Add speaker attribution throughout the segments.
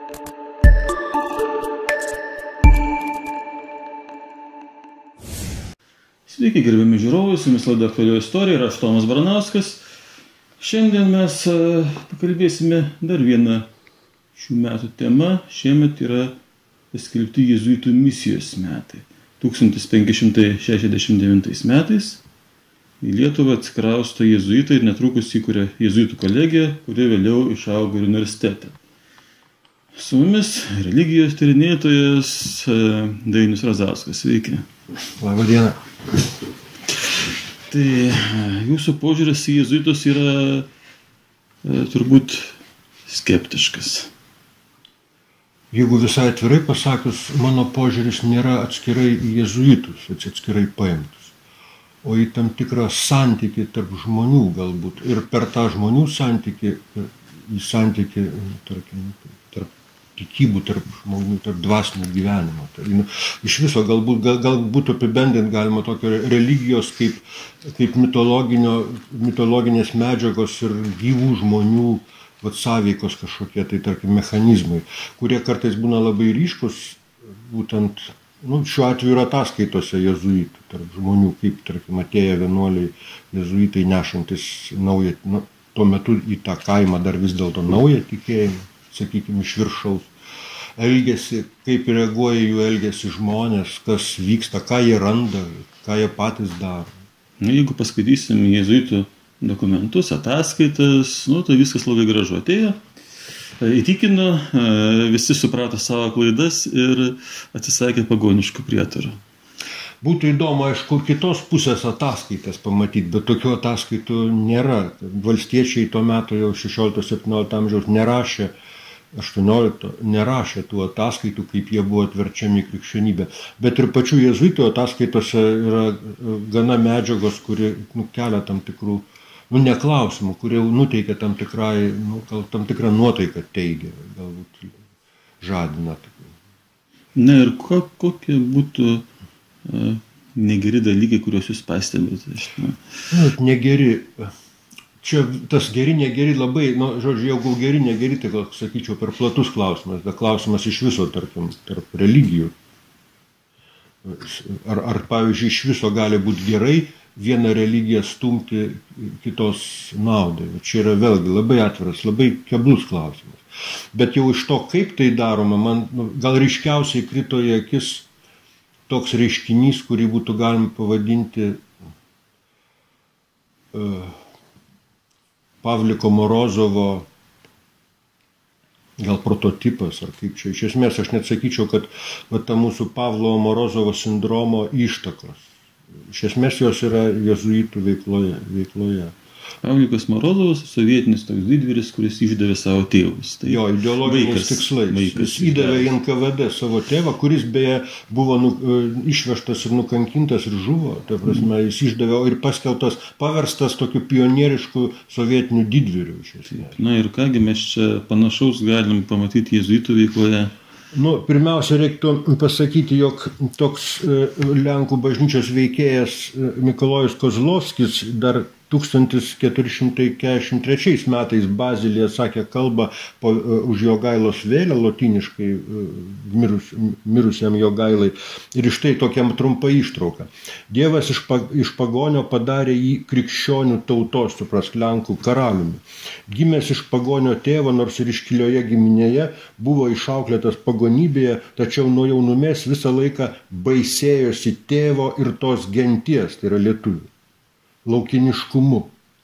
Speaker 1: Sveiki, gerbiami žiūrovai, su jumis laida Aktualioji istorija ir aš Tomas Baranauskas. Šiandien mes pakalbėsime dar vieną šių metų temą. Šiemet yra paskelbti jėzuitų misijos metai. 1569 metais į Lietuvą atsikrausto jėzuitai ir netrukus įkuria jėzuitų kolegiją, kuri vėliau išaugo ir universitete. Su mumis religijos tyrinėtojas Dainius Razauskas. Sveiki.
Speaker 2: Labą dieną.
Speaker 1: Tai jūsų požiūris į jėzuitus yra turbūt skeptiškas.
Speaker 2: Jeigu visai atvirai pasakius, mano požiūris nėra atskirai į jėzuitus, atskirai paimtus, o į tam tikrą santykį tarp žmonių galbūt. Ir per tą žmonių santykį, į santykį, tarkim, tarp tikybų, tarp žmonių, tarp dvasinio gyvenimo. Tai, iš viso galbūt apibendrinti galima tokio religijos kaip mitologinės medžiagos ir gyvų žmonių sąveikos kažkokie, tai tarkim mechanizmai, kurie kartais būna labai ryškus, būtent šiuo atveju yra ataskaitose jėzuitų, tarp žmonių, kaip tarkim atėję vienuoliai jėzuitai nešantis naują, tuo metu į tą kaimą dar vis dėlto naują tikėjimą, sakykime, iš viršaus, elgiasi, kaip reaguoja jų elgiasi žmonės, kas vyksta, ką jie randa, ką jie patys daro.
Speaker 1: Jeigu paskaitysim jėzuitų dokumentus, ataskaitas, tai viskas labai gražu atėjo, įtikino, visi suprato savo klaidas ir atsisakė pagoniškų prietarų.
Speaker 2: Būtų įdomu, aišku, kitos pusės ataskaitas pamatyti, bet tokių ataskaitų nėra. Valstiečiai tuo metu jau 16-17 amžiaus nerašė, 18 nerašė tų ataskaitų, kaip jie buvo atverčiami į krikščionybę. Bet ir pačių jėzuitų ataskaitose yra gana medžiagos, kuri kelia tam tikrų, neklausimų, kurie nuteikia tam tikrą nuotaiką teigia, galbūt žadina.
Speaker 1: Na ir kokie būtų negeri dalykai, kuriuos jūs pastebite?
Speaker 2: Negeri. Čia tas geri, negeri labai, jeigu geri, negeri, tai gal sakyčiau per platus klausimas, bet klausimas iš viso, tarkim, tarp religijų. Ar pavyzdžiui, iš viso gali būti gerai vieną religiją stumti kitos naudai. Čia yra vėlgi labai atviras, labai keblus klausimas. Bet jau iš to, kaip tai daroma, man gal ryškiausiai krito į akis toks reiškinys, kurį būtų galima pavadinti Pavliko Morozovo gal prototipas, ar kaip čia. Iš esmės aš net sakyčiau, kad ta mūsų Pavlo Morozovo sindromo ištakos. Iš esmės jos yra jėzuitų veikloje.
Speaker 1: Pavlikas Morozovas, sovietinis toks didvyris, kuris išdavė savo tėvus. Tai
Speaker 2: jo, ideologiniais tikslais. Jis įdavė į NKVD savo tėvą, kuris beje buvo išvežtas ir nukankintas ir žuvo. Tai prasme, jis išdavė ir paskelbtas, paverstas tokiu pionierišku sovietiniu didvyriu.
Speaker 1: Na ir kągi mes čia panašaus galim pamatyti jėzuitų veikloje.
Speaker 2: Pirmiausia, reiktų pasakyti, jog toks Lenkų bažnyčios veikėjas Mikalojus Kozlovskis dar 1443 metais Bazilėje sakė kalbą už Jogailos vėlę, lotyniškai mirusiam Jogailai. Ir štai tokiam trumpa ištrauka. Dievas iš pagonio padarė jį krikščionių tautos, suprask, Lenkų karaliumi. Gimęs iš pagonio tėvo, nors ir iškilioje giminėje, buvo išauklėtas pagonybėje, tačiau nuo jaunumės visą laiką baisėjosi tėvo ir tos genties, tai yra lietuvių, laukiniškumu.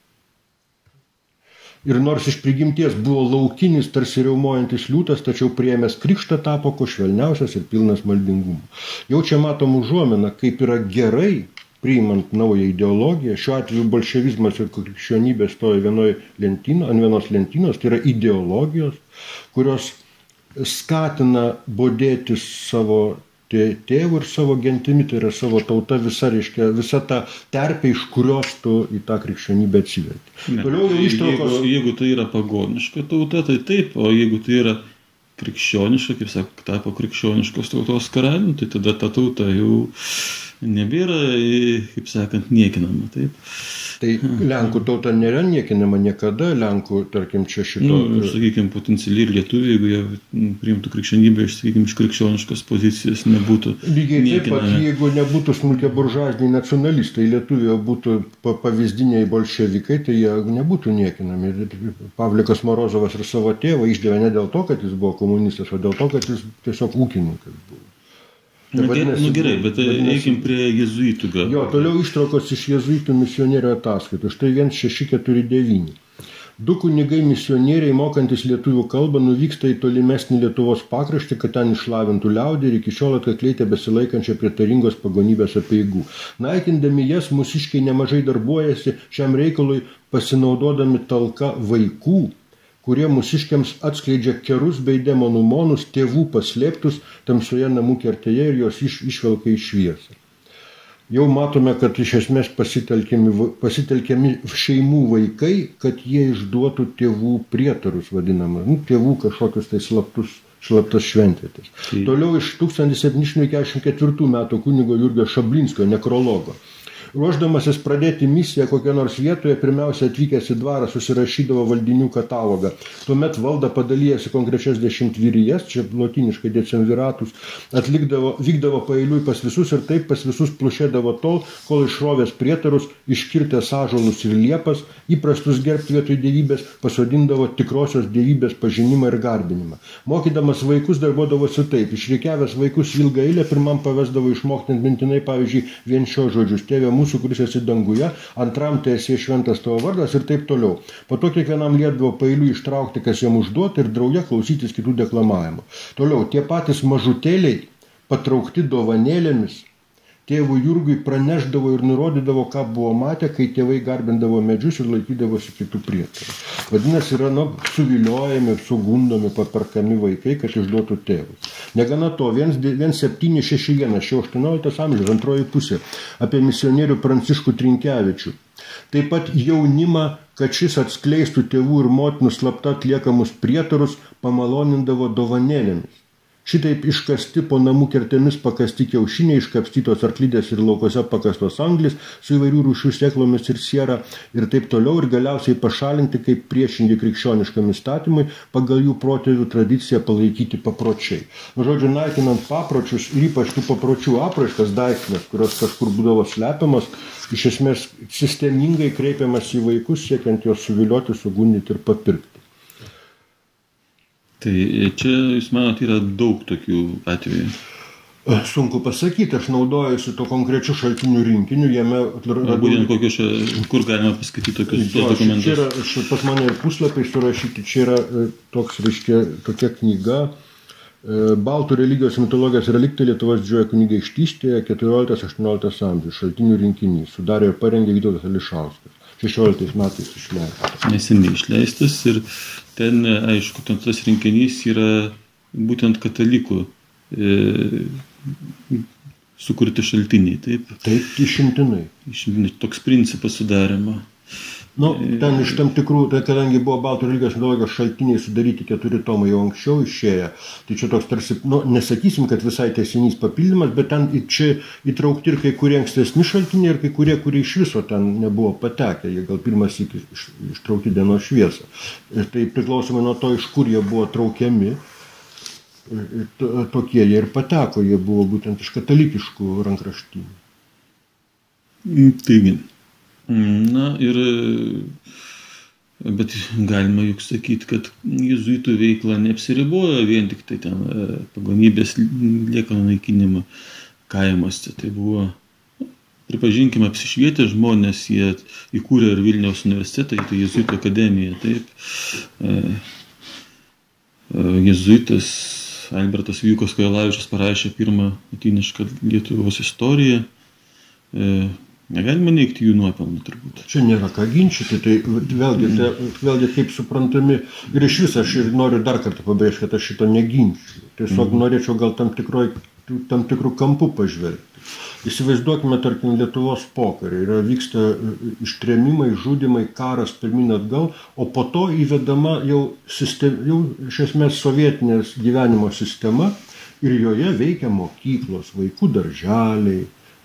Speaker 2: Ir nors iš prigimties buvo laukinis, tarsi riaumojantis liūtas, tačiau priėmęs krikštą tapo kuo švelniausias ir pilnas maldingumo. Jau čia matom užuominą, kaip yra gerai, priimant naują ideologiją. Šiuo atveju bolševizmas ir krikščionybė stoja ant vienos lentynos, tai yra ideologijos, kurios skatina bodėtis savo tėvų ir savo gentimi, tai yra savo tauta, visa ta terpė, iš kurios tu į tą krikščionybę atsiverti.
Speaker 1: Jeigu tai yra pagoniška tauta, tai taip, o jeigu tai yra krikščioniška, kaip sako, tapo krikščioniškos tautos karaliumi, tai tada ta tauta jau nebėra, kaip sakant, niekinama. Taip.
Speaker 2: Tai Lenkų tauta nėra niekinama niekada, Lenkų, tarkim, čia šito...
Speaker 1: Sakykime, potencialiai ir lietuviai, jeigu jie priimtų krikščionybę, sakykime, iš krikščioniškos pozicijos nebūtų
Speaker 2: lygiai taip pat, jeigu nebūtų smulkia buržuaziniai nacionalistai, lietuviai būtų pavyzdiniai bolševikai, tai jie nebūtų niekinami. Pavlikas Morozovas ir savo tėvą išdavė ne dėl to, kad jis buvo komunistas, o dėl to, kad jis tiesiog ūkininkas buvo.
Speaker 1: Gerai, bet eikim prie jezuitų gal.
Speaker 2: Jo, toliau ištraukos iš jezuitų misionierių ataskaitų. Štai 1649. 2 kunigai misionieriai, mokantis lietuvių kalbą, nuvyksta į tolimesnį Lietuvos pakraštį, kad ten išlavintų liaudį ir iki šiol atkakliai tebesilaikančią prie taringos pagonybės apeigų. Naikindami jas, mūsiškiai nemažai darbuojasi šiam reikalui, pasinaudodami talka vaikų, kurie mūsiškiams atskleidžia kerus bei demonų monus, tėvų paslėptus tamsioje namų kertėje ir jos išvelka į šviesą. Jau matome, kad iš esmės pasitelkiami šeimų vaikai, kad jie išduotų tėvų prietarus vadinamą, tėvų kažkokius tai slaptas šventvietės. Toliau iš 1744 metų kunigo Jurgio Šablinskio nekrologo. Ruošdamasis pradėti misiją kokią nors vietoje, pirmiausia atvykęs į dvarą susirašydavo valdinių katalogą. Tuomet valda padalijęs į konkrečias dešimtvyrijas, čia lotyniškai decemviratus, vykdavo paeiliui pas visus ir taip pas visus plušėdavo tol, kol išrovęs prietarus, iškirtęs ąžuolus ir liepas, įprastus gerbti vietoj dievybės, pasodindavo tikrosios dievybės pažinimą ir garbinimą. Mokydamas vaikus darbuodavosi taip, išrikiavęs vaikus ilgą eilę, pirmam pavesdavo išmokti mintinai, pavyzdžiui, vien šios žodžius: Tėve mūsų, kuris esi danguje, antram tai esi šventas tavo vardas ir taip toliau. Po to kiekvienam liepdavo paeiliui ištraukti, kas jam užduota ir drauge klausytis kitų deklamavimo. Toliau, tie patys mažutėliai, patraukti dovanėlėmis, tėvų Jurgui praneždavo ir nurodydavo, ką buvo matę, kai tėvai garbindavo medžius ir laikydavosi kitų prietarų. Vadinasi, yra suviliojami, sugundomi, paperkami vaikai, kad išduotų tėvus. Negana to, 1761, šio 18 amžiaus antroji pusė, apie misionierių Pranciškų Trinkevičių. Taip pat jaunimą, kad šis atskleistų tėvų ir motinų slapta atliekamus prietarus, pamalonindavo dovanėlėmis. Šitaip iškasti po namų kertėmis pakasti kiaušiniai, iškapstytos arklidės ir laukose pakastos anglis su įvairių rūšių sėklomis ir siera ir taip toliau, ir galiausiai pašalinti kaip priešingi krikščioniškam įstatymui pagal jų protėvių tradiciją palaikyti papročiai. Žodžiu, naikinant papročius ir ypač tų papročių apraiškas daiktinės, kurios kažkur būdavo slepiamas, iš esmės sistemingai kreipiamas į vaikus, siekiant juos suvilioti, sugundyti ir papirkti.
Speaker 1: Tai čia, jūs manote, yra daug tokių atvejų?
Speaker 2: Sunku pasakyti, aš naudojuosi to konkrečių šaltinių rinkinių, jame...
Speaker 1: Būtent kur galima paskaityti tokius dokumentus?
Speaker 2: Čia yra, pas mane ir puslapiai surašyti, čia yra tokia knyga Baltų religijos mitologijos reliktai Lietuvos didžiojoje kunigaikštystėje 14-18 amžius, šaltinių rinkinys, sudarė ir parengė Vytautas Ališauskas. 16 metais išleistas.
Speaker 1: Neseniai išleistas ir ten, aišku, tas rinkinys yra būtent katalikų sukurti šaltiniai, taip?
Speaker 2: Taip, išimtinai.
Speaker 1: Toks principas sudarimo.
Speaker 2: Ten iš tam tikrų, tai kadangi buvo Baltų religijos mitologijos šaltiniai sudaryti 4 tomai jau anksčiau išėję, tai čia toks tarsi, nesakysim, kad visai tęsinys papildymas, bet ten čia įtraukti ir kai kurie ankstesni šaltiniai ir kai kurie iš viso ten nebuvo patekę, jie gal pirmas iki ištraukti dienos šviesą. Ir tai priklausomai nuo to, iš kur jie buvo traukiami, tokie jie ir pateko, jie buvo būtent iš katalikiškų rankraštynų.
Speaker 1: Taigi. Bet galima juk sakyti, kad jezuitų veikla neapsiribojo vien tik tai ten pagonybės liekanų naikinimo kaimuose. Tai buvo, pripažinkime, apsišvietę žmonės, jie įkūrė ir Vilniaus universitetą, tai jezuitų akademija, taip. Jezuitas Albertas Vijūkas Kojelavičius parašė pirmą lotynišką Lietuvos istoriją. Negalima neigti jų nuopelnų, turbūt.
Speaker 2: Čia nėra ką ginčyti, tai vėlgi kaip suprantami, ir iš vis aš noriu dar kartą pabrėžti, kad aš šito neginčiu. Tiesiog norėčiau gal tam tikrų kampų pažvelgti. Įsivaizduokime, tarkim, Lietuvos pokarį. Vyksta ištrėmimai, žudimai, karas pirmin atgal, o po to įvedama jau iš esmės sovietinės gyvenimo sistema ir joje veikia mokyklos, vaikų darželiai,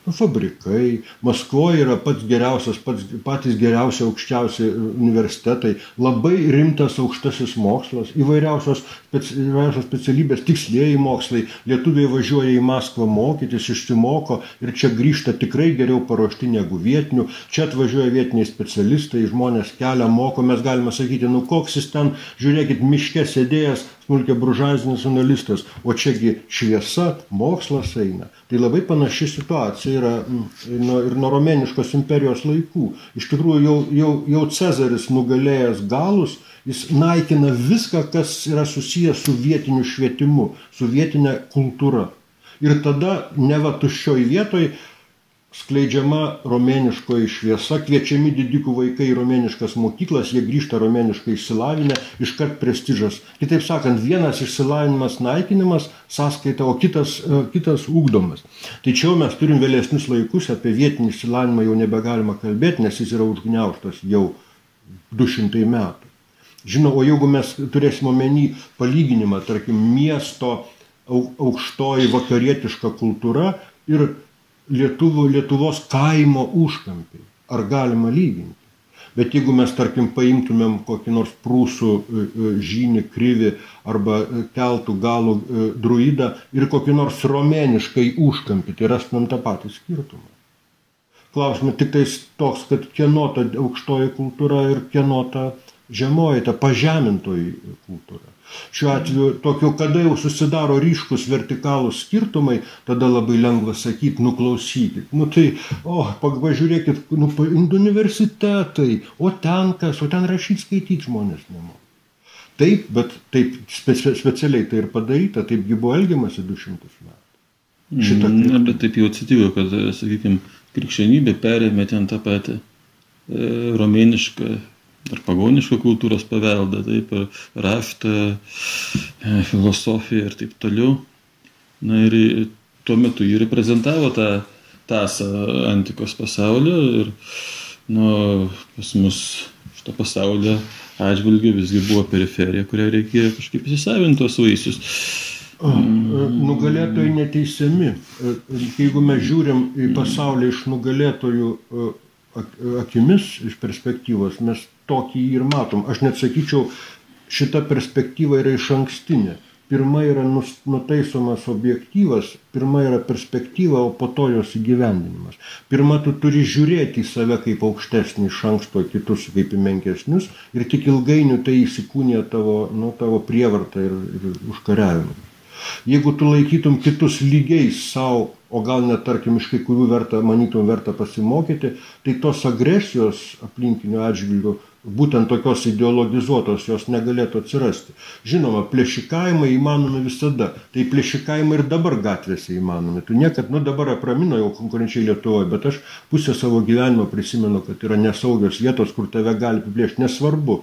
Speaker 2: fabrikai, Maskvoje yra patys geriausi aukščiausi universitetai, labai rimtas aukštasis mokslas, įvairiausios specialybės, tikslieji mokslai, lietuviai važiuoja į Maskvą mokytis, išsimoko ir čia grįžta tikrai geriau paruošti negu vietinių, čia atvažiuoja vietiniai specialistai, žmonės kelia, moko, mes galime sakyti, nu koks jis ten, žiūrėkit, miške sėdėjęs, smulkia buržuazinis žurnalistas, o čiagi šviesa, mokslas eina. Tai labai panaši situacija yra ir nuo romėniškos imperijos laikų. Iš tikrųjų, jau Cezaris nugalėjęs galus, jis naikina viską, kas yra susijęs su vietiniu švietimu, su vietinė kultūra. Ir tada neva tuščioj vietoj skleidžiama romėniškoji šviesa, kviečiami didikų vaikai į romėniškas mokyklas, jie grįžta romėniškai išsilavinę, iškart prestižas. Kitaip sakant, vienas išsilavinimas naikinimas sąskaita, o kitas ugdomas. Tai čia mes turim vėlesnius laikus, apie vietinį išsilavinimą jau nebegalima kalbėti, nes jis yra užgniaužtas jau 200 metų. Žinau, o jeigu mes turėsime omeny palyginimą, tarkim, miesto aukštoji vakarietiška kultūra ir Lietuvos kaimo užkampiai. Ar galima lyginti? Bet jeigu mes, tarkim, paimtumėm kokį nors prūsų žynį, krivį arba keltų galų druidą ir kokį nors romėniškai užkampį, tai rastumėm tą patį skirtumą. Klausimas tik tais toks, kad kieno ta aukštoji kultūra ir kieno ta žemoji, ta pažemintoji kultūra. Šiuo atveju, tokio, kada jau susidaro ryškus vertikalūs skirtumai, tada labai lengva sakyti, klausykit, tai, pažiūrėkit, universitetai, o ten kas, o ten rašyti, skaityti žmonės nemoka. Taip, bet taip specialiai tai ir padaryta, taipgi buvo elgiamasi 200 metų.
Speaker 1: Bet taip jau atsitiko, kad, sakykime, krikščionybė perėmė ten tą patį romėnišką ar pagonišką kultūros paveldą, taip, raštą, filosofiją ir taip toliau. Na ir tuo metu jį reprezentavo tą tąsą antikos pasaulio ir pas mus šito pasaulio atžvilgiu visgi buvo periferija, kurią reikėjo kažkaip įsisavinti tuos vaisius.
Speaker 2: Nugalėtojai neteisiami. Jeigu mes žiūrim į pasaulį iš nugalėtojų akimis, iš perspektyvos, mes tokį ir matom. Aš net sakyčiau, šita perspektyva yra iš ankstinė. Pirma yra nutaisomas objektyvas, pirma yra perspektyva, o po to jos įgyvendinimas. Pirma, tu turi žiūrėti į save kaip aukštesnį iš anksto, kitus kaip į menkesnius ir tik ilgainiui tai įsikūnija tavo prievartą ir užkariavimą. Jeigu tu laikytum kitus lygiais savo, o gal net, tarkim, iš kai kurių verta pasimokyti, tai tos agresijos aplinkinių atžvilgių, būtent tokios ideologizuotos, jos negalėtų atsirasti. Žinoma, plėšikavimai įmanomi visada. Tai plėšikavimai ir dabar gatvėse įmanomi. Tu niekad, dabar apramino jau konkurenčiai Lietuvoje, bet aš pusę savo gyvenimo prisimenu, kad yra nesaugios vietos, kur tave gali apiplėšti. Nesvarbu.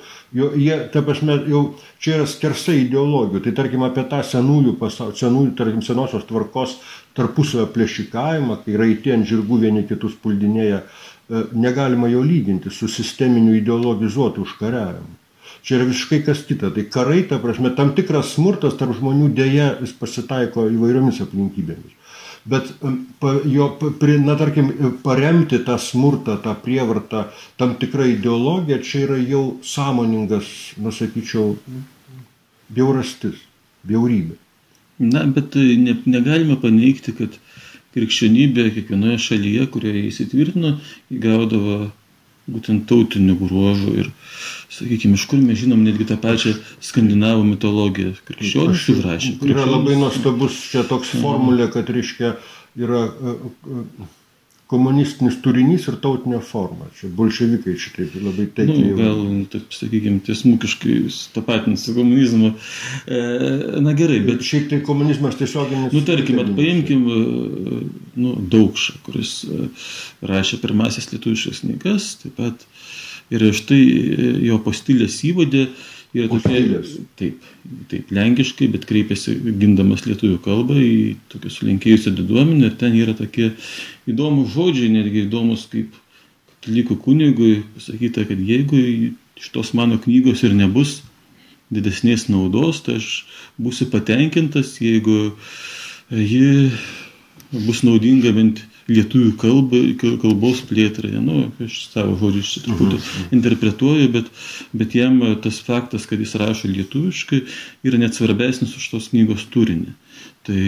Speaker 2: Čia yra skersai ideologijų. Tai tarkim apie tą senosios tvarkos tarpusavio plėšikavimą, kai raitė ant žirgų vieni kitus puldinėja, negalima jo lyginti su sisteminiu ideologizuotu užkariavimu. Čia yra visiškai kas kita. Tai karai, ta prasme, tam tikras smurtas tarp žmonių dėja jis pasitaiko įvairiomis aplinkybėmis. Bet tarkim, paremti tą smurtą, tą prievartą, tam tikrą ideologiją, čia yra jau sąmoningas, sakyčiau, bjaurastis, bjaurybė.
Speaker 1: Bet negalime paneigti, kad krikščionybė kiekvienoje šalyje, kurioje įsitvirtino, įgaudavo būtent tautinių bruožų ir, sakykime, iš kur mes žinom netgi tą pačią skandinavų mitologiją. Krikščionis užrašė.
Speaker 2: Yra labai nuostabus čia toks formulė, kad reiškia yra komunistinis turinys ir tautinė forma. Čia bolševikai šitaip labai taikliai.
Speaker 1: Gal, taip, sakykime, tiesmukiškai tapatins su komunizmu. Na gerai, bet...
Speaker 2: Šiaip tai komunizmas tiesioginis...
Speaker 1: Tarkim, paimkim Daukšą, kuris rašė pirmasis lietuviškas knygas, taip pat ir štai jo postilės įvadė yra tokie, taip, lenkiškai, bet kreipiasi gindamas lietuvių kalbą į tokią sulenkėjusią diduomenę ir ten yra tokie įdomus žodžiai, netgi įdomus kaip katalikų kunigui pasakyta, kad jeigu iš tos mano knygos ir nebus didesnės naudos, tai aš būsiu patenkintas, jeigu ji bus naudinga bent lietuvių kalbos plėtrai. Nu, aš savo žodžius truputį interpretuoju, bet jam tas faktas, kad jis rašo lietuviškai, yra net svarbesnis už tos knygos turinį. Tai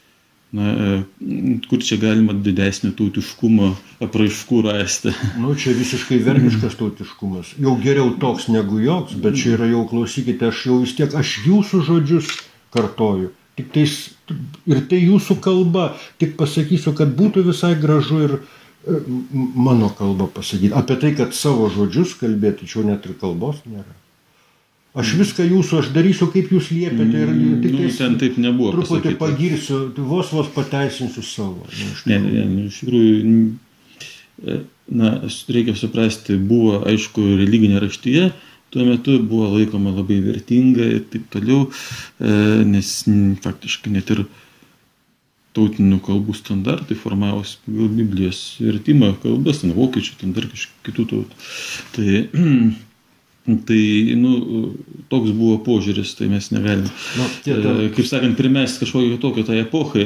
Speaker 1: kur čia galima didesnio tautiškumo apraiškų rasti?
Speaker 2: Nu, čia visiškai vergiškas tautiškumas. Jau geriau toks negu joks, bet čia yra jau, klausykite, aš jūsų žodžius kartoju. Tik tais, ir tai jūsų kalba, tik pasakysiu, kad būtų visai gražu ir mano kalba pasakyti. Apie tai, kad savo žodžius kalbėti, čia net ir kalbos nėra. Aš viską jūsų, aš darysiu, kaip jūs liepiate ir tik
Speaker 1: ten taip nebuvo
Speaker 2: truputį pagirsiu, vos pateisinsiu savo.
Speaker 1: Iš tikrųjų, reikia suprasti, buvo, aišku, religinė raštyje, tuo metu buvo laikoma labai vertinga ir taip toliau, nes faktiškai net ir tautinių kalbų standartai formavosi pagal Biblijos vertimą kalbas, vokiečių, dar kitų tautų. Tai, toks buvo požiūris, tai mes negalim, kaip sakant, primesti kažkokio tokio tai epochai.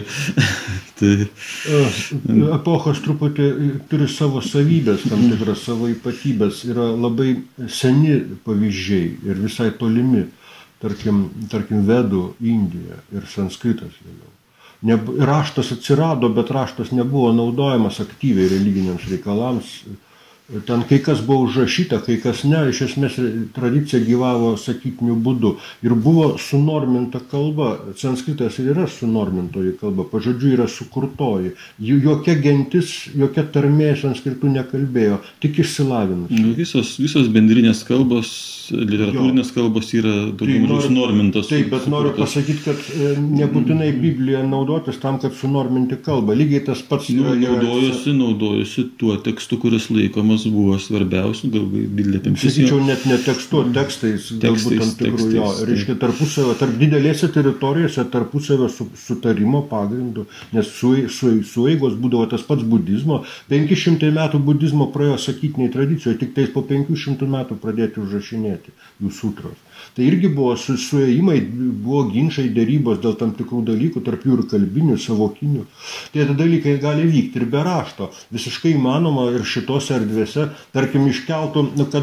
Speaker 2: Epochos truputį turi savo savybės, tam tikras savo ypatybės, yra labai seni pavyzdžiai ir visai tolimi, tarkim Vedų Indija ir sanskritas vėliau. Raštas atsirado, bet raštas nebuvo naudojamas aktyviai religiniams reikalams. Ten kai kas buvo užrašyta, kai kas ne, iš esmės tradicija gyvavo sakytiniu būdu ir buvo sunorminta kalba. Sanskritas ir yra sunormintoji kalba, pažodžiu yra sukurtoji. Jokia gentis, jokia tarmė sanskritų nekalbėjo, tik išsilavinusi.
Speaker 1: Visos bendrinės kalbos, literatūrinės kalbos yra daugiau sunormintos.
Speaker 2: Taip, bet noriu pasakyti, kad nebūtinai Bibliją naudotis tam, kad sunorminti kalbą. Lygiai tas pats
Speaker 1: naudojusi tuo tekstu, kuris laikomas buvo svarbiausių, galbūt didelė apimtis.
Speaker 2: Sakyčiau, net ne tekstu, tekstais, galbūt tam tikrų jo. Reiškia, tarp didelėse teritorijose tarpusavio sutarimo pagrindų, nes sueigos būdavo tas pats budizmo. 500 metų budizmo praėjo sakytiniai tradicijoje, tik tais po 500 metų pradėti užrašinėti jų sutros. Tai irgi buvo suėjimai, buvo ginčai, dėrybos dėl tam tikrų dalykų, tarp jų ir kalbinių, savokinių. Tai dalykai gali vykti ir be rašto. Visiškai įmanoma ir šitose erdvėse, tarkim, iškeltų,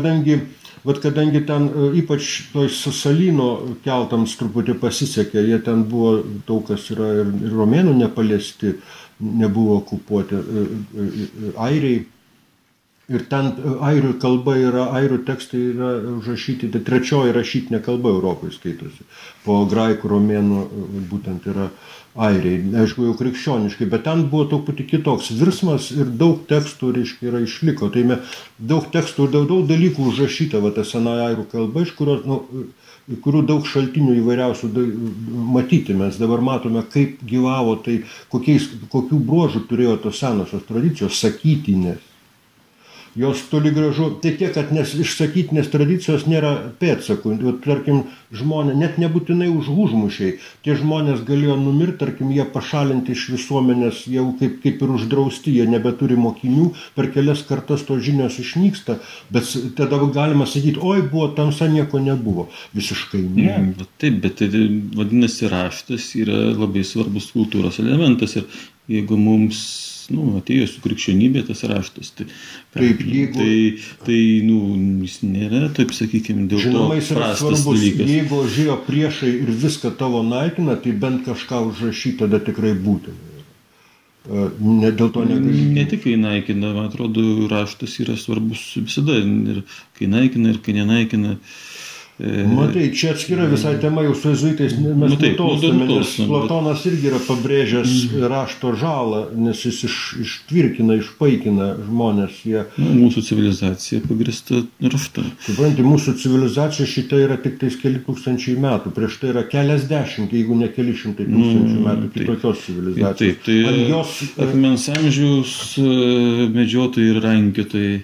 Speaker 2: kadangi ten ypač Salyno keltams truputį pasisekė, jie ten buvo, daug kas yra ir romėnų nepaliesti, nebuvo okupuoti, airiai. Ir ten airių kalba yra, airių tekstai yra užrašyti, tai trečioji rašytinė kalba Europoje skaitosi. Po graikų, romėnų būtent yra airiai, aišku, jau krikščioniškai, bet ten buvo truputį kitoks virsmas ir daug tekstų, reiškia, yra išliko. Tai daug tekstų ir daug dalykų užrašyta, ta sena airių kalba, iš kurių daug šaltinių įvairiausių matyti. Mes dabar matome, kaip gyvavo, tai kokių bruožų turėjo tos senosios tradicijos, sakytinės. Jos toli gražu, tai tiek, kad iš sakytinės tradicijos nėra pėdsakų. Tarkim, žmonės, net nebūtinai užmušiai, tie žmonės galėjo numirti, tarkim, jie pašalinti iš visuomenės, jau kaip ir uždrausti, jie nebeturi mokinių, per kelias kartas tos žinios išnyksta, bet tada galima sakyti, oi, buvo tamsa, nieko nebuvo. Visiškai ne.
Speaker 1: Taip, bet tai vadinasi, raštas yra labai svarbus kultūros elementas ir jeigu mums atėjo su krikščionybė tas raštas, tai jis nėra, taip sakykime, dėl to prastas dalykas.
Speaker 2: Jeigu žiūrėjo priešai ir viską tavo naikina, tai bent kažką užrašyti tada tikrai būtina. Dėl to negali.
Speaker 1: Ne tik kai naikina, man atrodo, raštas yra svarbus visada, ir kai naikina, ir kai nenaikina.
Speaker 2: Matai, čia atskira visai tema, jau su jezuitais mes nutolstame, nes Platonas irgi yra pabrėžęs rašto žalą, nes jis ištvirkina, išpaikina žmonės.
Speaker 1: Mūsų civilizacija pagrįsta raštu.
Speaker 2: Supranti, mūsų civilizacija šita yra tik tais keli tūkstančiai metų, prieš tai yra keliasdešimt, jeigu ne keli šimtai tūkstančių metų kitokios civilizacijos.
Speaker 1: Taip, tai akmens amžiaus medžiotojai ir rankiotojai.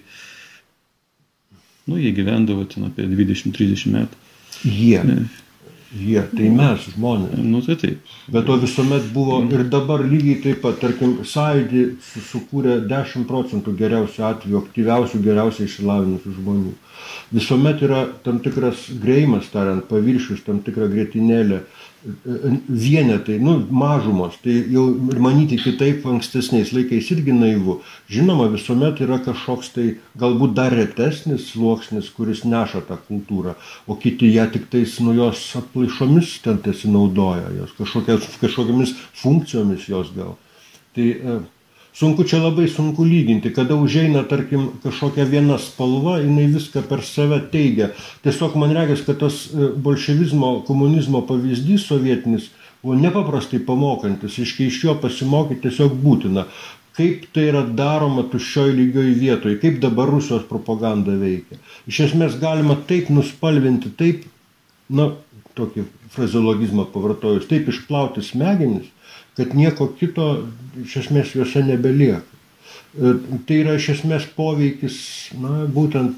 Speaker 1: Jie gyvendavo ten apie 20-30 metų.
Speaker 2: Jie, tai mes, žmonės.
Speaker 1: Tai taip.
Speaker 2: Bet to visuomet buvo ir dabar lygiai taip pat, tarkim, Sąjūdį sukūrė 10% geriausių atvejų, aktyviausių, geriausiai išsilavinusių žmonių. Visuomet yra tam tikras greimas, tariant, paviršius, tam tikra grietinėlė, vienetai, mažumos, tai jau manyti kitaip ankstesniais laikais irgi naivu. Žinoma, visuomet yra kažkoks tai galbūt dar retesnis sluoksnis, kuris neša tą kultūrą, o kiti ją tik tais jos atplaišomis ten pasinaudoja, jos kažkokiamis funkcijomis jos gal. Tai čia labai sunku lyginti, kada užeina, tarkim, kažkokia viena spalva, jinai viską per save teigia. Tiesiog man regis, kad tas bolševizmo, komunizmo pavyzdys sovietinis buvo nepaprastai pamokantis, iš jo pasimokyti tiesiog būtina. Kaip tai yra daroma tuščioj lygioj vietoj, kaip dabar Rusijos propaganda veikia. Iš esmės galima taip nuspalvinti, taip, tokį frazeologizmą pavartojus, taip išplauti smegenis, kad nieko kito iš esmės juose nebelieka. Tai yra iš esmės poveikis, būtent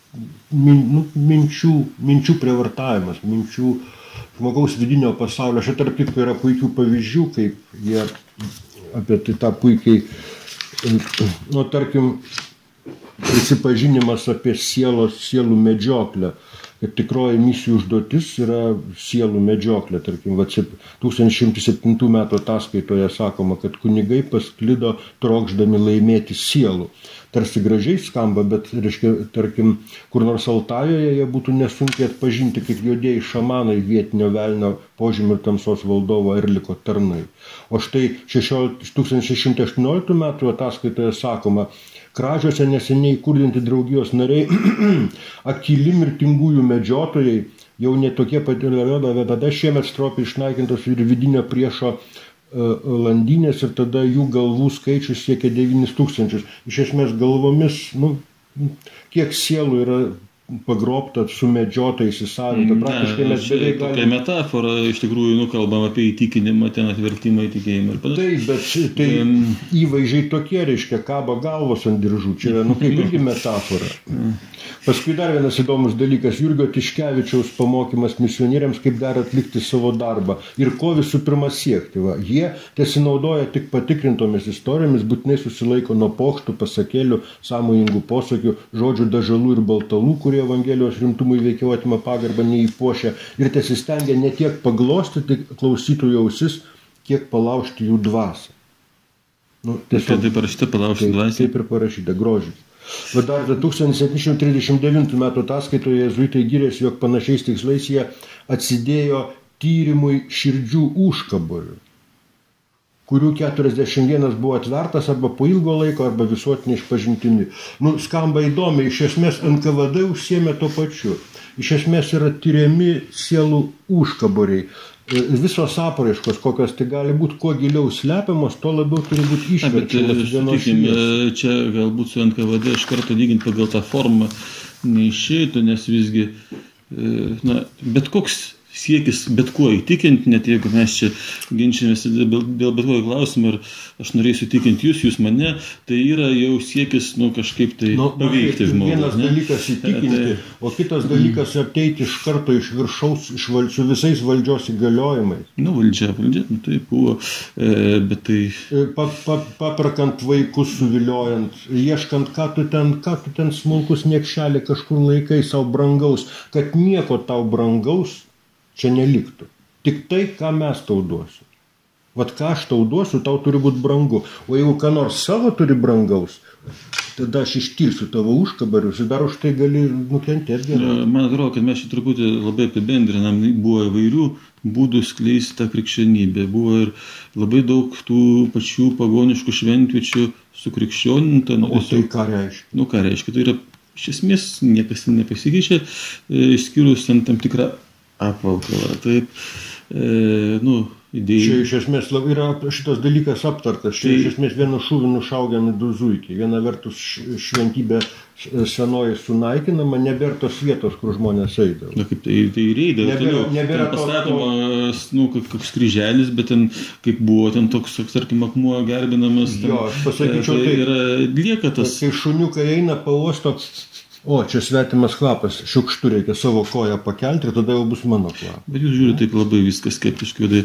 Speaker 2: minčių prievartavimas, minčių žmogaus vidinio pasaulio. Šia tarp kitko yra puikių pavyzdžių, kaip jie apie tai tą puikiai, tarkim, prisipažinimas apie sielų medžioklę. Kad tikroji misijų užduotis yra sielų medžioklė. Tarkim, 1107 metų ataskaitoje sakoma, kad kunigai pasklido trokšdami laimėti sielų. Tarsi gražiai skamba, bet, tarkim, kur nors Altajoje jie būtų nesunkiai atpažinti kaip juodieji šamanai vietinio velnio požemių ir tamsos valdovo Erliko tarnai. O štai 1618 metų ataskaitoje sakoma, Kražiuose neseniai įkurdinti draugijos nariai, akyli mirtingųjų medžiotojai, jau netokie tada šiemet stropiai išnaikintos ir vidinio priešo landynės ir tada jų galvų skaičius siekia 9000. Iš esmės galvomis, kiek sielų yra pagrobta, sumedžiota, įsisavinta. Praktiškai mes beveik galime...
Speaker 1: Tokia metafora, iš tikrųjų, kalbam apie įtikinimą, ten atvertimą, įtikėjimą ir panašiai.
Speaker 2: Taip, bet tai įvaizdžiai tokie, reiškia, kabo galvos ant diržų. Čia yra, kaip irgi metafora. Paskui dar vienas įdomus dalykas, Jurgio Tiškevičiaus pamokymas misionieriams, kaip dar atlikti savo darbą. Ir ko visų pirma siekti. Jie tesinaudoja tik patikrintomis istorijomis, būtinai susilaiko nuo pokštų, pasakėlių, sąmojingų posakių, žodžių dažalų ir baltalų, kurie Evangelijos rimtumui veikiau atima pagarbą neįpuošia, ir tesistengia ne tiek paglostyti klausytojų ausis, kiek palaužti jų dvasią.
Speaker 1: Taip parašyta, palaužti dvasią.
Speaker 2: Taip ir parašyta, grožis. Bet dar 1739 metų ataskaitoje jėzuitai gyrėsi, jog panašiais tikslais jie atsidėjo tyrimui širdžių užkaborių, kurių 41 buvo atvertas arba po ilgo laiko, arba visuotinai išpažintini. Skamba įdomiai, iš esmės NKVD užsiėmė to pačiu. Iš esmės yra tyriami sielų užkaboriai. Visos apraiškos, kokios tai gali būti, kuo giliau slepiamos, to labiau turi būti išverčiamas vienos švies.
Speaker 1: Čia galbūt su NKVD iš karto lyginti pagal tą formą neišeitų, nes visgi, bet koks siekis bet kuo įtikinti, net jeigu mes čia ginčimės dėl bet kokio klausimo ir aš norėsiu įtikinti jūs mane, tai yra jau siekis kažkaip tai paveikti žmogų.
Speaker 2: Vienas dalykas įtikinti, o kitas dalykas ateiti iš karto iš viršaus, su visais valdžios įgaliojimais.
Speaker 1: Valdžia, tai buvo, bet tai...
Speaker 2: Paprakant vaikus, suviliojant, ieškant, ką tu ten smulkus niekšelį kažkur laikai savo brangaus, kad nieko tau brangaus čia neliktų. Tik tai, ką mes tau duosiu. Ką aš tau duosiu, tau turi būti brangu. O jeigu ką nors savo turi brangaus, tada aš ištirsiu tavo užkabarius ir dar už tai gali nukentėti.
Speaker 1: Man atrodo, kad mes čia truputį labai apibendrinam. Buvo įvairių būdų skleisti tą krikščionybę. Buvo ir labai daug tų pačių pagoniškų šventviečių sukrikščioninta.
Speaker 2: O tai ką reiškia?
Speaker 1: Ką reiškia? Tai yra, iš esmės, niekas nepasikeičia, išskyrus tam tikrą apvalkalą. Taip, idėjai.
Speaker 2: Čia iš esmės yra šitas dalykas aptartas. Čia iš esmės vienu šūviu nušaugiami du zuikiai. Viena vertus šventybė senoji sunaikinama, nebėra tos vietos, kur žmonės eidavo.
Speaker 1: Kaip tai reidavo. Ten pastatomas, koks kryželis, bet ten, kaip buvo, ten toks, tarkim, akmuo gerbinamas.
Speaker 2: Aš pasakyčiau,
Speaker 1: tai yra lieka tas.
Speaker 2: Kai šuniukai eina pauosto, čia svetimas kvapas, šiukštu reikia savo koją pakelti ir tada jau bus mano kvapas.
Speaker 1: Bet jūs žiūrite taip labai viskas skeptiškai.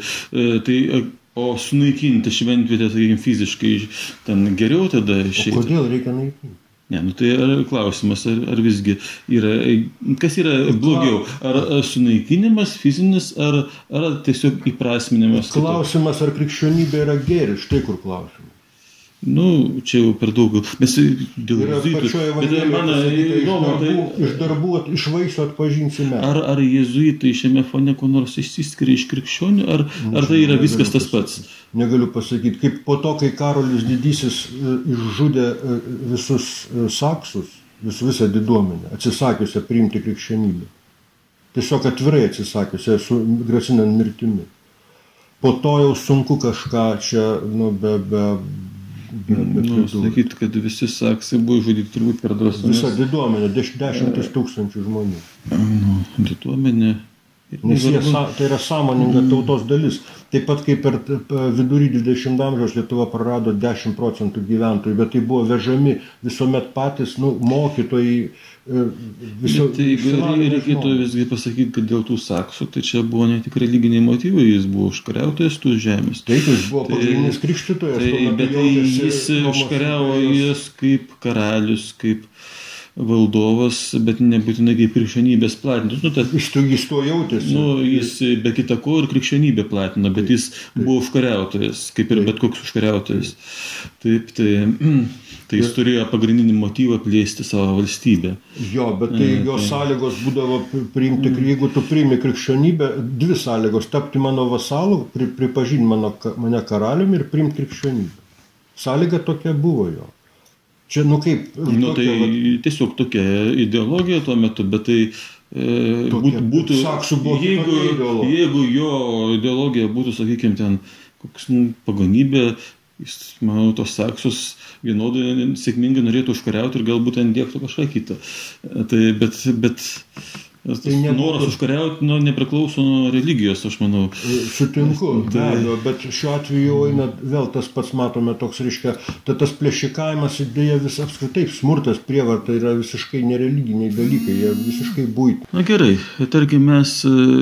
Speaker 1: O sunaikinti šventvietę, fiziškai ten geriau tada išeiti.
Speaker 2: O kodėl reikia naikinti?
Speaker 1: Ne, nu tai klausimas, ar visgi yra, kas yra blogiau, ar sunaikinimas fizinis, ar tiesiog įprasminimas?
Speaker 2: Klausimas, ar krikščionybė yra gėris, štai kur klausimas.
Speaker 1: Nu, čia jau per daug, mes dėl
Speaker 2: jėzuitų, bet mano tai iš darbų, iš vaisių atpažinsime.
Speaker 1: Ar jėzuitai šiame fone ko nors išsiskiria iš krikščionių, ar tai yra viskas tas pats?
Speaker 2: Negaliu pasakyti, kaip po to, kai Karolis Didysis išžudė visus saksus, visą diduomenę, atsisakiusią priimti krikščionybę. Tiesiog atvirai atsisakiusią, grasinant mirtimi. Po to jau sunku kažką čia,
Speaker 1: sakyti, kad visi saksai buvo žudyti turbūt per drąsą.
Speaker 2: Visa diduomenė, 10 tūkstančių žmonių.
Speaker 1: Diduomenė.
Speaker 2: Nes tai yra sąmoninga tautos dalis. Taip pat kaip per vidurį 20 amžiaus Lietuva prarado 10% gyventojų, bet tai buvo vežami visuomet patys, mokytojai.
Speaker 1: Tai reikėtų visgi pasakyti, kad dėl tų saksų, tai čia buvo ne tik religiniai motyvai, jis buvo užkariautojas tų žemės.
Speaker 2: Taip, jis buvo pagrindinis krikštytojas.
Speaker 1: Bet jis užkariavo jas kaip karalius, kaip valdovas, bet nebūtinai kaip krikščionybės platintas.
Speaker 2: Jis to jautėsi.
Speaker 1: Jis be kita ko ir krikščionybę platino, bet jis buvo užkariautojas, kaip ir bet koks užkariautojas. Taip, tai jis turėjo pagrindinį motyvą plėsti savo valstybę.
Speaker 2: Jo, bet tai jo sąlygos būdavo priimti, jeigu tu priimi krikščionybę, dvi sąlygos: tapti mano vasalu, pripažinti mane karaliumi ir priimti krikščionybę. Sąlyga tokia buvo jo. Čia, kaip...
Speaker 1: tiesiog tokia ideologija tuo metu, bet tai būtų... Jeigu jo ideologija būtų, sakykime, ten koks pagonybė, jis, manau, tos saksus vienodai sėkmingai norėtų užkariauti ir galbūt ten dėktų kažką kitą. Bet noras užkariauti nepriklauso nuo religijos, aš manau.
Speaker 2: Sutinku, bet šiuo atveju eina vėl tas pats, matome, toks, reiškia, tas plėšikavimas, idėja vis apskritai, smurtas, prievarta yra visiškai nereliginiai dalykai, jie visiškai būti.
Speaker 1: Na gerai, tarkim, mes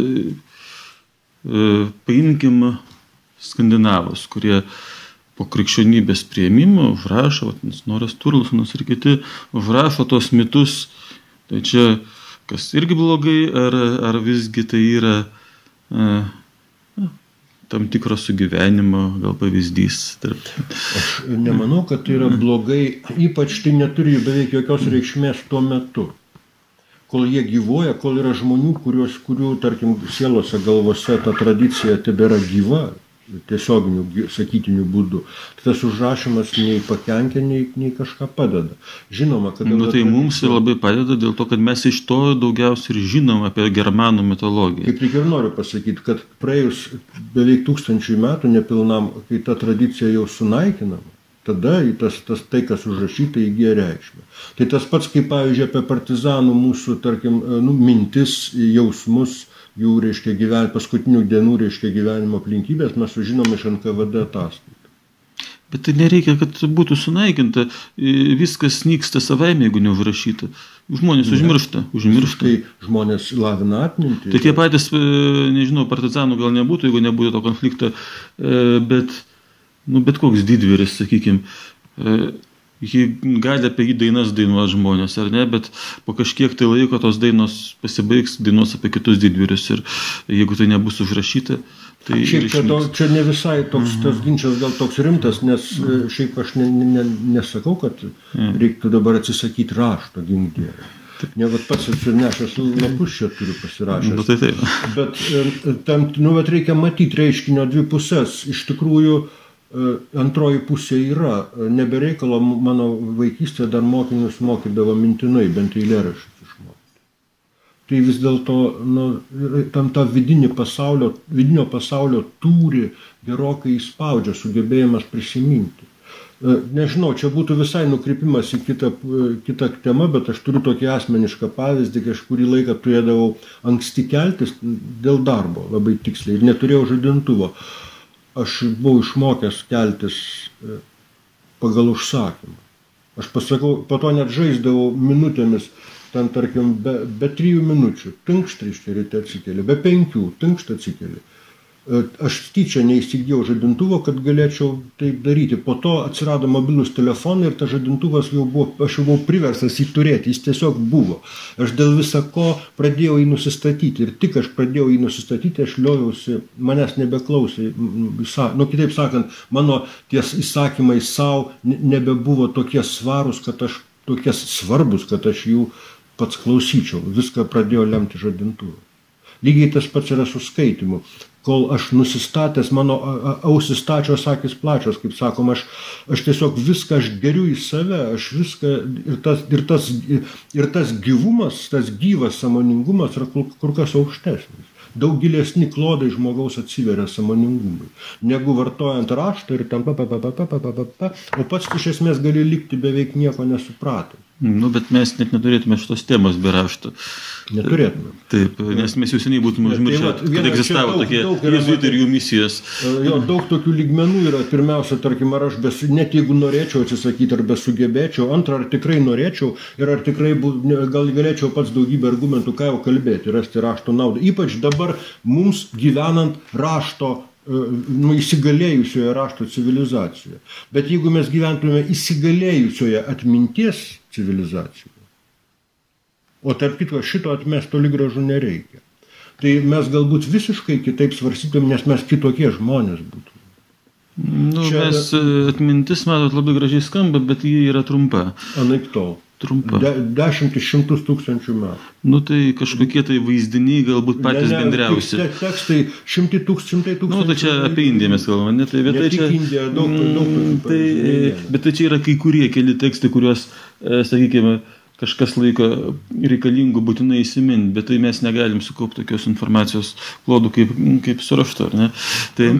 Speaker 1: paimkim skandinavus, kurie po krikščionybės priėmimo užrašo, Snorras Sturlusonas ir kiti užrašo tos mitus, tai čia kas irgi blogai, ar visgi tai yra tam tikro sugyvenimo gal pavyzdys.
Speaker 2: Aš nemanau, kad tai yra blogai, ypač tai neturi beveik jokios reikšmės tuo metu. Kol jie gyvuoja, kol yra žmonių, kurių, tarkim, sielose, galvose ta tradicija tebėra gyva, tiesioginiu, sakytiniu būdu. Tas užrašymas nei pakenkia, nei kažką padeda. Žinoma, kad...
Speaker 1: Tai mums labai padeda dėl to, kad mes iš to daugiausiai ir žinom apie germanų mitologiją.
Speaker 2: Kaip tik ir noriu pasakyti, kad praėjus beveik 1000 metų nepilnam, kai ta tradicija jau sunaikinama, tada tai, kas užrašyta, įgyja reikšmę. Tai tas pats, kaip pavyzdžiui, apie partizanų mūsų, tarkim, mintis, jausmus, jų, reiškia, paskutinių dienų, reiškia, gyvenimo aplinkybės, mes sužinom iš NKVD ataskaitų.
Speaker 1: Bet tai nereikia, kad būtų sunaikinta. Viskas nyksta savaime, jeigu neužrašyta. Žmonės užmiršta.
Speaker 2: Tai žmonės lavina atmintį.
Speaker 1: Tai tie patys, nežinau, partizanų gal nebūtų, jeigu nebūtų to konflikto, bet koks didvyris, sakykime, gali apie jį dainas dainuoti žmonės, ar ne, bet po kažkiek tai laiko tos dainos pasibaigs, dainos apie kitus didvyrius ir jeigu tai nebus užrašyta, tai...
Speaker 2: Šiaip čia ne visai toks, tas ginčas gal toks rimtas, nes šiaip aš nesakau, kad reiktų dabar atsisakyti rašto gimdė. Ne, vat pats atsinešęs lapus čia turiu pasirašęs. Bet reikia matyti reiškinio dvi pusės. Iš tikrųjų, antroji pusė yra, nebereikalo mano vaikystė dar mokinius mokydavo mintinai, bent eilėraščius išmokti. Tai vis dėlto tam tą vidinio pasaulio tūrį gerokai įspaudžia sugebėjimas prisiminti. Nežinau, čia būtų visai nukrypimas į kitą temą, bet aš turiu tokį asmenišką pavyzdį, kai aš kurį laiką turėdavau anksti keltis dėl darbo, labai tiksliai, ir neturėjau žadintuvo. Aš buvau išmokęs keltis pagal užsakymą. Aš pasakau, po to net žaisdavau minutėmis, ten tarkim, be 3 minučių, tinkšt, reiškia, ryte atsikeli, be 5, tinkšt atsikeli. Aš tyčia neįsigijau žadintuvo, kad galėčiau taip daryti. Po to atsirado mobilus telefonai ir tas žadintuvas aš jau buvau priverstas jį turėti, jis tiesiog buvo. Aš dėl visako pradėjau jį nusistatyti ir tik aš pradėjau jį nusistatyti, aš lioviausi, manęs nebeklausė. Kitaip sakant, mano ties įsakymai savo nebebuvo tokie svarbus, kad aš jų pats klausyčiau. Viską pradėjo lemti žadintuvu. Lygiai tas pats yra su skaitimu. Kol aš nusistatęs, mano ausis stačios, akys plačios, kaip sakom, aš tiesiog viską aš geriu į save, aš viską, ir tas gyvumas, tas gyvas sąmoningumas yra kur kas aukštesnis. Daug gilesni klodai žmogaus atsiveria sąmoningumui, negu vartojant raštą ir ten o pats iš esmės gali likti beveik nieko nesupratęs.
Speaker 1: Bet mes net neturėtume šitos temos be rašto.
Speaker 2: Neturėtume.
Speaker 1: Taip, nes mes jau seniai būtume užmiršę, kad egzistavo tokie jėzuitai ir jų misijos.
Speaker 2: Daug tokių lygmenų yra. Pirmiausia, tarkim, ar aš net jeigu norėčiau atsisakyti, ar besugebėčiau, antra, ar tikrai norėčiau ir ar tikrai gal galėčiau pats daugybę argumentų, ką jau kalbėti, rasti rašto naudą. Ypač dabar mums gyvenant rašto įsigalėjusioje rašto civilizacijoje. Bet jeigu mes gyventume įsigalėjusioje atminties civilizacijoje, o tarp kitko šito atmest toli gražu nereikia, tai mes galbūt visiškai kitaip svarstytum, nes mes kitokie žmonės būtume.
Speaker 1: Mes atmintis, matot, labai gražiai skamba, bet ji yra trumpa.
Speaker 2: Anaiptol.
Speaker 1: Trumpa.
Speaker 2: 10 šimtus tūkstančių metų.
Speaker 1: Tai kažkokie tai vaizdiniai galbūt patys bendriausi.
Speaker 2: Tekstai šimtai tūkstančių.
Speaker 1: Tai čia apie Indiją mes kalbame, ne? Tai
Speaker 2: ne tik Indija, daug
Speaker 1: bet tai čia yra kai kurie keli tekstai, kuriuos, sakykime, kažkas laiko reikalingų būtinai įsiminti, bet tai mes negalim sukaupti tokios informacijos klodų kaip su raštu, ne? Tai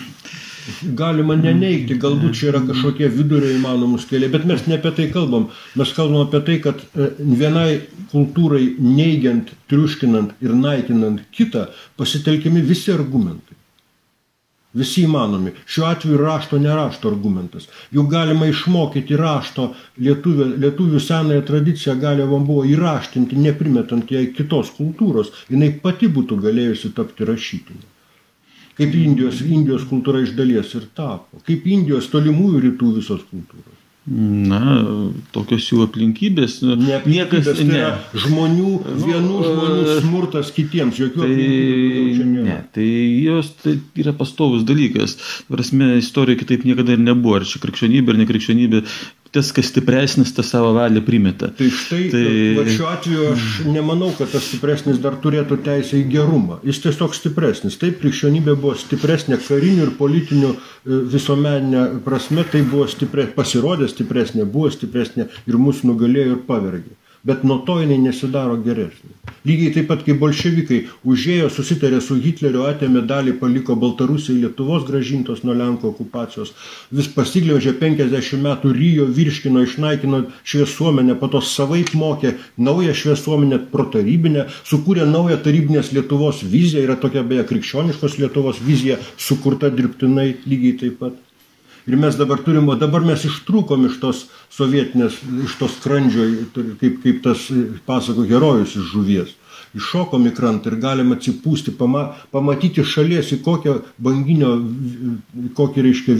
Speaker 2: galima neneigti, galbūt čia yra kažkokie vidurio įmanomus keliai, bet mes ne apie tai kalbam. Mes kalbam apie tai, kad vienai kultūrai neigiant, triuškinant ir naikinant kitą, pasitelkiami visi argumentai. Visi įmanomi. Šiuo atveju rašto nerašto argumentas. Juk galima išmokyti rašto, lietuvių senąją tradiciją galima buvo įraštinti, neprimetant jai kitos kultūros. Jinai pati būtų galėjusi tapti rašytinė. Kaip Indijos kultūra iš dalies ir tapo. Kaip Indijos tolimųjų rytų visos kultūros.
Speaker 1: Tokios jų aplinkybės.
Speaker 2: Niekas tai yra vienų žmonių smurtas kitiems. Jokių aplinkybės
Speaker 1: ne. Tai jos tai yra pastovus dalykas. Prasme, istorijoje kitaip niekada ir nebuvo. Ar čia krikščionybė ar nekrikščionybė. Tas, kas stipresnis, tą savo valią primeta.
Speaker 2: Tai štai, šiuo atveju aš nemanau, kad tas stipresnis dar turėtų teisę į gerumą. Jis tiesiog stipresnis. Taip, krikščionybė buvo stipresnė karinių ir politinių visuomeninė prasme, tai buvo pasirodė stipresnė, buvo stipresnė ir mus nugalėjo ir pavergė. Bet nuo to jinai nesidaro geresnė. Lygiai taip pat, kai bolševikai užėjo, susitarė su Hitleriu, atėmė dalį, paliko Baltarusijai, Lietuvos grąžintos nuo Lenkų okupacijos, vis pasiglemžė 50 metų, rijo, virškino, išnaikino šviesuomenę, po to savaip mokė naują šviesuomenę protarybinę, sukūrė naują tarybinės Lietuvos viziją, yra tokia beje krikščioniškos Lietuvos vizija, sukurta dirbtinai lygiai taip pat. Ir mes dabar mes ištrūkom iš tos sovietinės, iš tos skrandžio, kaip tas pasako herojus iš žuvies. Iššokom į krantą ir galim atsipūsti, pamatyti šalies į kokią banginio, kokį reiškia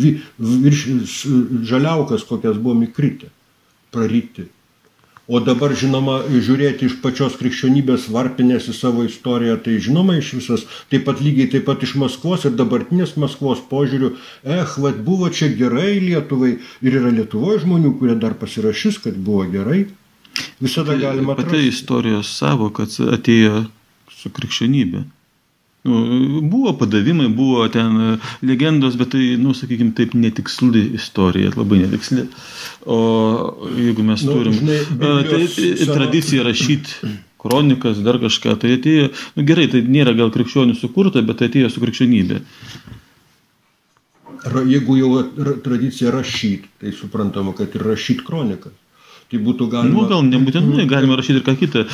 Speaker 2: žaliaukas, kokias buvom įkritę, praryti. O dabar, žinoma, žiūrėti iš pačios krikščionybės varpinės į savo istoriją, tai žinoma iš visas, lygiai taip pat iš Maskvos ir dabartinės Maskvos požiūrių, buvo čia gerai Lietuvai ir yra Lietuvoje žmonių, kurie dar pasirašys, kad buvo gerai. Visada galima atrasti.
Speaker 1: Pati istorijos savoka atėjo su krikščionybė. Buvo padavimai, buvo ten legendos, bet tai, sakykime, taip netiksli istorija, labai netiksli. O jeigu mes turim tradiciją rašyti kronikas, dar kažką, tai atėjo, gerai, tai nėra gal krikščionių sukurta, bet tai atėjo su krikščionybė.
Speaker 2: Jeigu jau tradicija rašyti, tai suprantama, kad ir rašyti kronikas. Tai būtų galima...
Speaker 1: gal nebūtinai, galima rašyti ir ką kitą.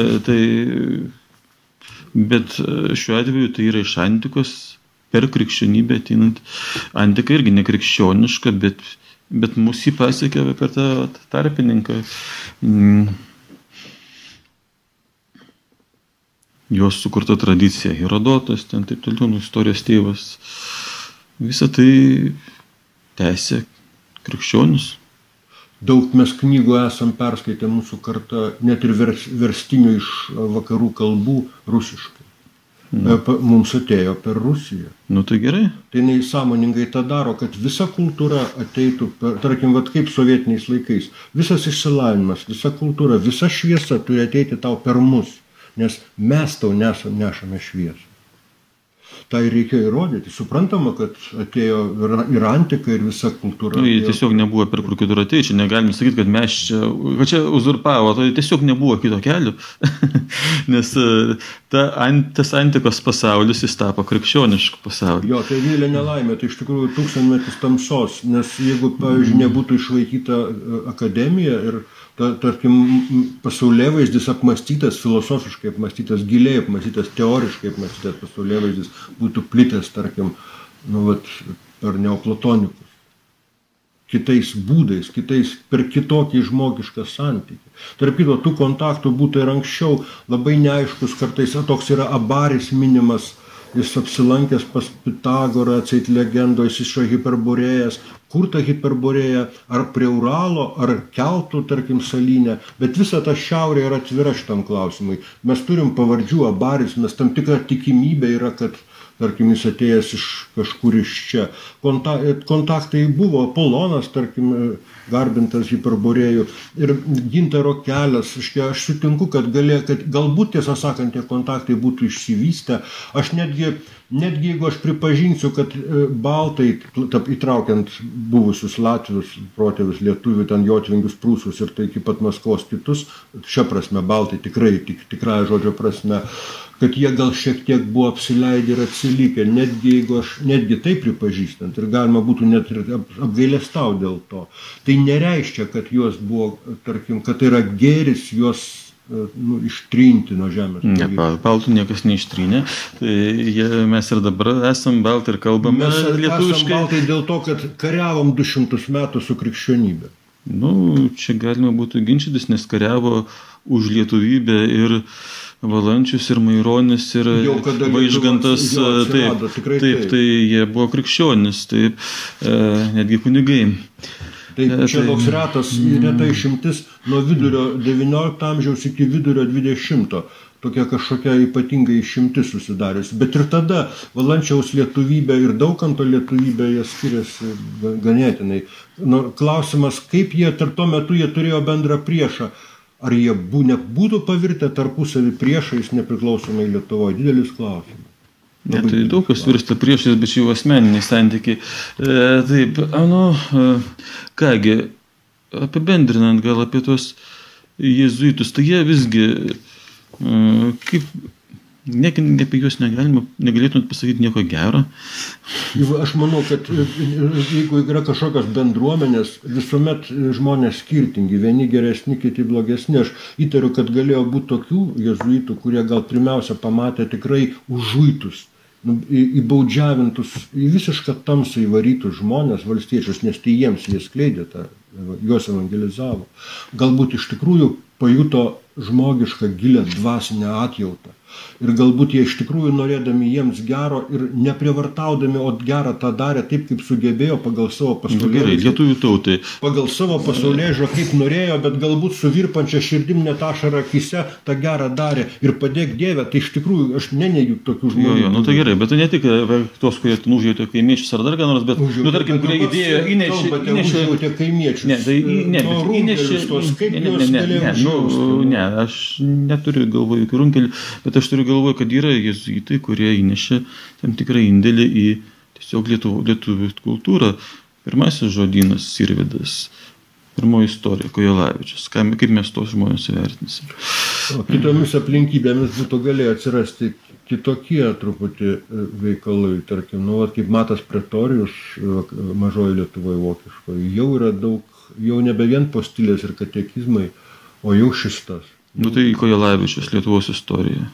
Speaker 1: Bet šiuo atveju tai yra iš antikos per krikščionybę ateinant. Antika irgi nekrikščioniška, bet mus jį pasiekė per tą tarpininką. jos sukurta tradicija, Herodotas, ten taip toliau, istorijos tėvas. Visą tai tęsė krikščionis.
Speaker 2: Daug mes knygų esam perskaitę mūsų kartą, net ir verstinių iš vakarų kalbų rusiškai. Mums atėjo per Rusiją.
Speaker 1: Nu tai gerai.
Speaker 2: Tai jinai sąmoningai tą daro, kad visa kultūra ateitų, tarkim, kaip sovietiniais laikais. Visas išsilavinimas, visa kultūra, visa šviesa turi ateiti tau per mus, nes mes tau nešame šviesą. Tai reikėjo įrodyti. Suprantama, kad atėjo ir antika, ir visa kultūra.
Speaker 1: Nu, jie tiesiog nebuvo per kur kitur atėjo. Čia negalim sakyti, kad čia uzurpavo. Tai tiesiog nebuvo kito kelio. Nes tas antikos pasaulis jis tapo krikščionišku pasauliu.
Speaker 2: Jo, tai didelė nelaimė. Tai iš tikrųjų 1000-metis tamsos. Nes jeigu, pavyzdžiui, nebūtų išlaikyta akademija ir tarkim, pasaulėvaizdis apmąstytas, filosofiškai apmąstytas, giliai apmąstytas, teoriškai apmąstytas pasaulėvaizdis būtų plitęs, tarkim, per neoplatonikus. Kitais būdais, per kitokį žmogišką santykį. Tarp kito, tų kontaktų būtų ir anksčiau labai neaiškus, kartais toks yra Abaris minimas, jis apsilankęs pas Pitagorą, atseit legendoje, jis iš Hiperborėjas. Kur ta Hiperborėja, ar prie Uralo, ar keltų, tarkim, salyne, bet visa ta šiaurė yra atvira šitam klausimui. Mes turim pavardžių Abaris, mes tam tikra tikimybė yra, kad, tarkim, jis atėjęs iš kažkur iš čia. Kontaktai buvo, Apolonas, tarkim, garbintas Hiperborėjų, ir Gintaro kelias. Aš sutinku, kad galbūt, tiesą sakant, tie kontaktai būtų išsivystę. Aš netgi jeigu aš pripažinsiu, kad baltai, įtraukiant buvusius latvius, protėvius, lietuvių, ten jotvingius, prūsus ir tai iki pat Maskvos kitus, šia prasme baltai tikrai, tikrąja žodžio prasme, kad jie gal šiek tiek buvo apsileidę ir atsilikę, netgi tai pripažįstant, ir galima būtų net ir apgailestauti dėl to. Tai nereiškia, kad juos buvo, tarkim, kad tai yra gėris juos ištrinti nuo žemės.
Speaker 1: Ne, baltų niekas neištrynė. Tai mes ir dabar esam baltai ir kalbame lietuviškai.
Speaker 2: Mes esam baltai dėl to, kad kariavom 200 metų su krikščionybė.
Speaker 1: Nu, čia galima būtų ginčytis, nes kariavo už lietuvybę ir Valančius, ir Maironis, ir Vaižgantas. Taip, tai jie buvo krikščionis, taip, netgi kunigai.
Speaker 2: Tai čia toks reta išimtis nuo vidurio 19 amžiaus iki vidurio 20. Tokia kažkokia ypatinga išimtis susidariusi. Bet ir tada Valančiaus lietuvybė ir Daukanto lietuvybė jie skiriasi ganėtinai. Klausimas, kaip jie tuo metu jie turėjo bendrą priešą. Ar jie nebūtų pavirtę tarpusavį priešais nepriklausomai Lietuvoje? Didelis klausimas.
Speaker 1: Ne, tai daug kas virsta priešais, bet čia jau asmeniniai santykiai. Taip, kągi, apibendrinant gal apie tuos jėzuitus, tai jie visgi, kaip, apie juos negalėtumėt pasakyti nieko gero.
Speaker 2: Aš manau, kad jeigu yra kažkokios bendruomenės, visuomet žmonės skirtingi, vieni geresni, kiti blogesni. Aš įtariu, kad galėjo būti tokių jėzuitų, kurie gal pirmiausia pamatė tikrai užuitus, įbaudžiavintus, į visišką tamsą įvarytus žmonės, valstiečius, nes tai jiems jie skleidė, juos evangelizavo. Galbūt iš tikrųjų pajuto žmogišką gilę dvasinę atjautą. Ir galbūt jie iš tikrųjų norėdami jiems gero ir neprievartaudami, o gerą tą darė taip, kaip sugebėjo pagal savo pasaulėžiūrą.
Speaker 1: Lietuvių tautai.
Speaker 2: Pagal savo pasaulėžiūrą, kaip norėjo, bet galbūt su virpančia širdim net ašara akise tą gerą darė ir padėk Dieve. Tai iš tikrųjų aš neneigiu tokių žmonių.
Speaker 1: Nu tai gerai, bet tai ne tik tos, kurie užjautė kaimiečius ar dar ką nors, bet, tarkim, kurie idėjo
Speaker 2: įnešė kaimiečius.
Speaker 1: Ne, aš neturiu galvoje jokių runkelių, bet aš turiu galvoje, kad yra jėzuitai, kurie įnešė tam tikrą indėlį į tiesiog lietuvių kultūrą. Pirmasis žodynas Sirvydas, pirmoji istorija Kojelavičius. Kaip mes tos žmonės įvertinsim?
Speaker 2: Kitomis aplinkybėmis būtų galėjo atsirasti kitokie truputį veikalai, tarkim, kaip Matas Pretorijus mažoji Lietuvoje vokiškoje. Jau yra daug, jau nebe vien postilės ir katekizmai, o jau šis tas.
Speaker 1: Nu tai Kojelavičius, Lietuvos istorija.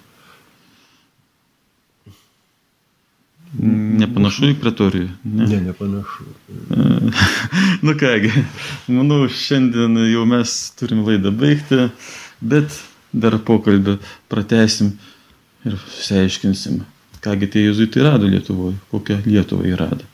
Speaker 1: Nepanašu į Pretorijų?
Speaker 2: Ne, nepanašu.
Speaker 1: Nu kągi, manau, šiandien jau mes turim laidą baigti, bet dar pokalbį pratęsim ir susiaiškinsim, kągi tie jėzuitai rado Lietuvoje, kokią Lietuvą įrado.